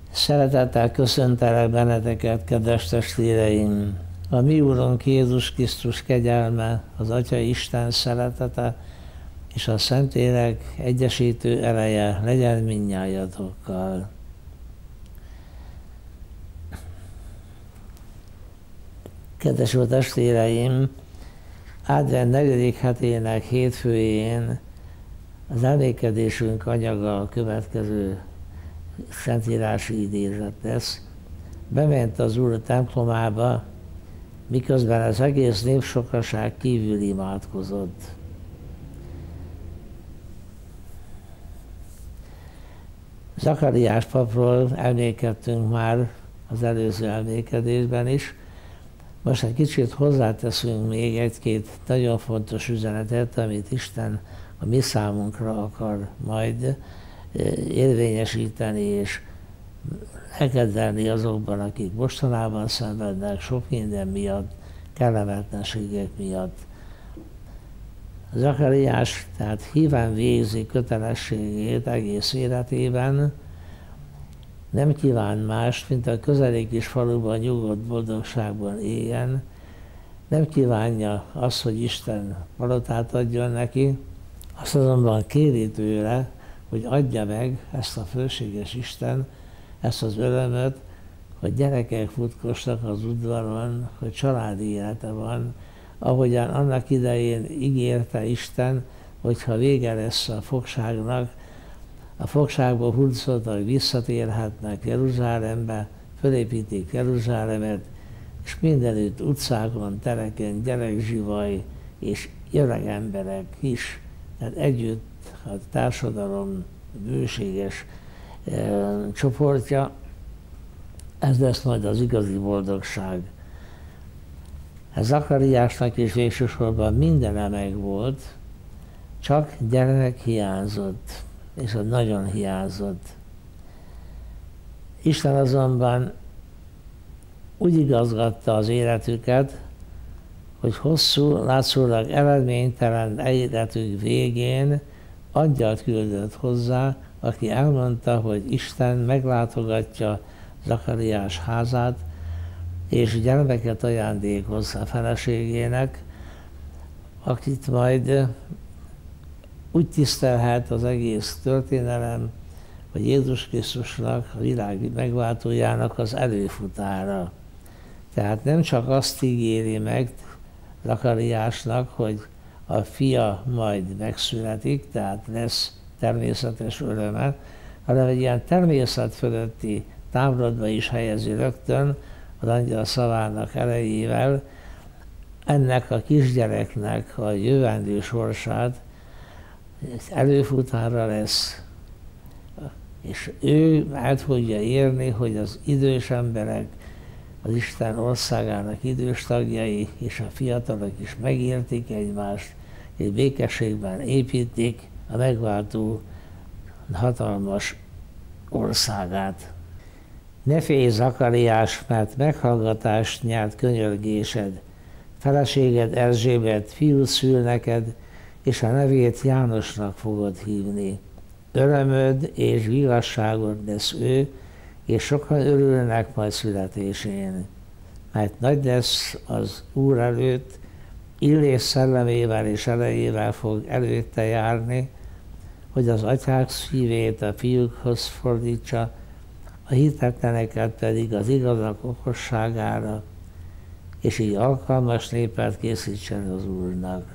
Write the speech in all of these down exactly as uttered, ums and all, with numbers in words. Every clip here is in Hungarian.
Szeretettel köszöntelek benneteket, kedves testvéreim! A mi Úrunk Jézus Krisztus kegyelme, az Atya Isten szeretete és a Szentlélek egyesítő ereje legyen mindnyájatokkal. Kedves jó testvéreim! Advent negyedik hetének hétfőjén az emlékezésünk anyaga a következő szentírási idézet lesz. Bement az Úr templomába, miközben az egész népsokaság kívül imádkozott. Zakariás papról emlékeztünk már az előző emlékezésben is. Most egy kicsit hozzáteszünk még egy-két nagyon fontos üzenetet, amit Isten a mi számunkra akar majd érvényesíteni és elkezdeni azokban, akik mostanában szenvednek sok minden miatt, kellemetlenségek miatt. Zakariás tehát híven végzi kötelességét egész életében, nem kíván mást, mint a közeli kis faluban nyugodt boldogságban éljen, nem kívánja azt, hogy Isten palotát adjon neki, azt azonban kéri tőle, hogy adja meg ezt a fölséges Isten, ezt az örömöt, hogy gyerekek futkostak az udvaron, hogy családi élete van, ahogyan annak idején ígérte Isten, hogyha vége lesz a fogságnak, a fogságból hurcoltak visszatérhetnek Jeruzsálembe, fölépítik Jeruzsálemet, és mindenütt utcákon, tereken gyerekzsivaj és öreg emberek is, tehát együtt a társadalom bőséges e, csoportja, ez lesz majd az igazi boldogság. Ez Zakariásnak is végsősorban mindene meg volt, csak gyermek hiányzott, és az nagyon hiányzott. Isten azonban úgy igazgatta az életüket, hogy hosszú, látszólag eredménytelen életük végén angyalt küldött hozzá, aki elmondta, hogy Isten meglátogatja Zakariás házát, és gyermeket ajándékoz a feleségének, akit majd úgy tisztelhet az egész történelem, hogy Jézus Krisztusnak, a világ megváltójának az előfutára. Tehát nem csak azt ígéri meg Zakariásnak, hogy a fia majd megszületik, tehát lesz természetes öröme, hanem egy ilyen természet fölötti távolodba is helyezi rögtön az angyal szavának erejével ennek a kisgyereknek a jövendő sorsát, előfutára lesz, és ő át fogja érni, hogy az idős emberek, az Isten országának idős tagjai és a fiatalok is megértik egymást, és békességben építik a megváltó hatalmas országát. Ne félj, Zakariás, mert meghallgatást nyert könyörgésed. Feleséged Erzsébet fiút szül neked, és a nevét Jánosnak fogod hívni. Örömöd és vigasságod lesz ő, és sokan örülnek majd születésén. Mert nagy lesz az Úr előtt, illés szellemével és erejével fog előtte járni, hogy az atyák szívét a fiúkhoz fordítsa, a hitetleneket pedig az igazak okosságára, és így alkalmas népet készítsen az Úrnak.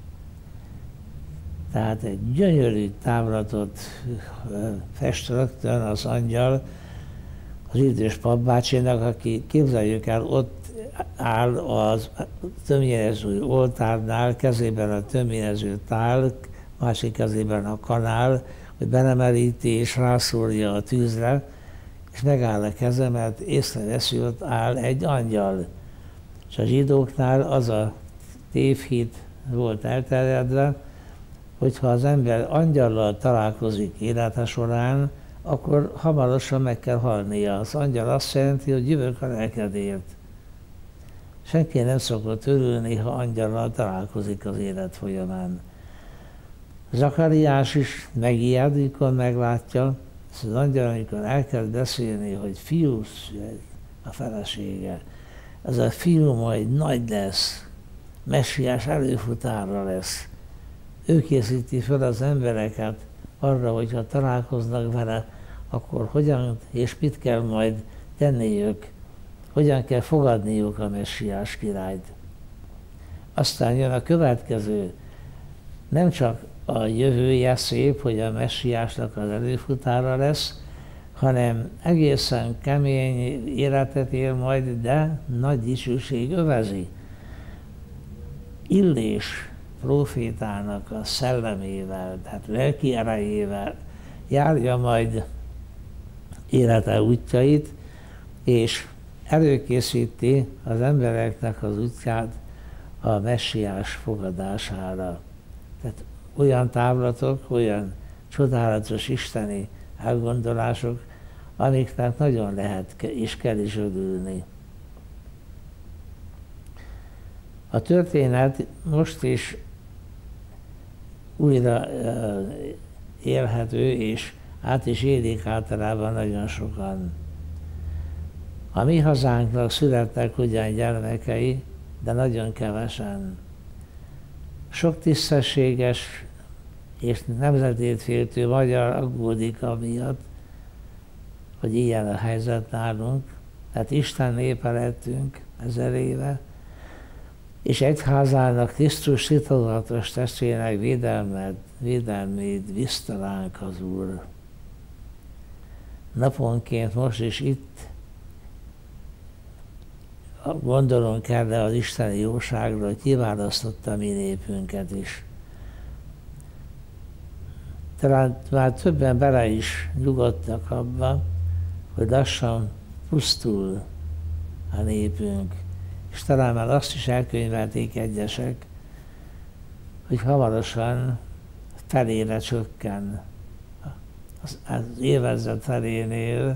Tehát egy gyönyörű távlatot fest rögtön az angyal az idős papbácsinak, aki, képzeljük el, ott áll az töményező oltárnál, kezében a töményező tál, másik kezében a kanál, hogy belemeríti és rászórja a tűzre, és megáll a keze, mert észreveszi, hogy ott áll egy angyal. És a zsidóknál az a tévhit volt elterjedve, hogyha az ember angyallal találkozik élete során, akkor hamarosan meg kell halnia. Az angyal azt jelenti, hogy jövök a lelkedért. Senki nem szokott örülni, ha angyallal találkozik az élet folyamán. Zakariás is megijed, mikor meglátja, Ez az angyal, amikor elkezd beszélni, hogy fiú a felesége, ez a fiú majd nagy lesz, messiás előfutára lesz. Ő készíti fel az embereket arra, hogyha találkoznak vele, akkor hogyan és mit kell majd tenniük, hogyan kell fogadniuk a messiás királyt. Aztán jön a következő, nem csak a jövője szép, hogy a messiásnak az előfutára lesz, hanem egészen kemény életet él majd, de nagy dicsőség övezi. Illés prófétának a szellemével, tehát lelki erejével járja majd élete útjait, és előkészíti az embereknek az útját a messiás fogadására. Tehát olyan távlatok, olyan csodálatos isteni elgondolások, amiknek nagyon lehet és kell is örülni. A történet most is újra élhető, és át is élik általában nagyon sokan. A mi hazánknak születtek ugyan gyermekei, de nagyon kevesen. Sok tisztességes és nemzetét féltő magyar aggódik amiatt, hogy ilyen a helyzet nálunk. Tehát Isten népe lettünk ezer éve, és egyházának Krisztus titokzatos testvének védelmet, védelmét visztalánk az Úr. Naponként most is itt gondolunk erre az isteni jóságra, hogy kiválasztotta mi népünket is. Talán már többen bele is nyugodtak abba, hogy lassan pusztul a népünk. És talán már azt is elkönyvelték egyesek, hogy hamarosan felére csökken. Az, az évezred felénél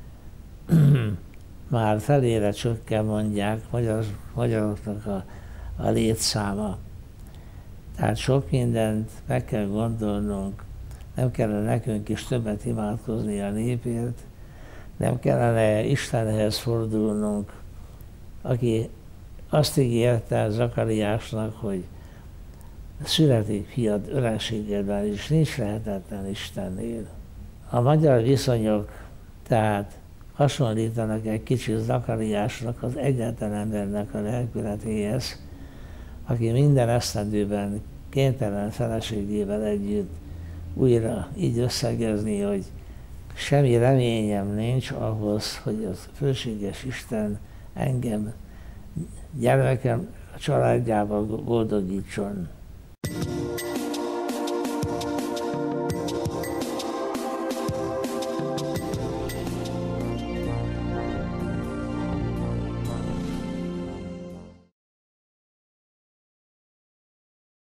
már felére csökken, mondják magyar, magyaroknak a, a létszáma. Tehát sok mindent meg kell gondolnunk, nem kellene nekünk is többet imádkozni a népért, nem kellene Istenhez fordulnunk, aki azt ígérte Zakariásnak, hogy születik fiad öregségedben, és nincs lehetetlen Istennél. A magyar viszonyok tehát hasonlítanak egy kicsit Zakariásnak, az egyetlen embernek a lelkületéhez, aki minden esztendőben kénytelen feleségével együtt újra így összegezni, hogy semmi reményem nincs ahhoz, hogy az fölséges Isten engem, gyermekem a családjával boldogítson.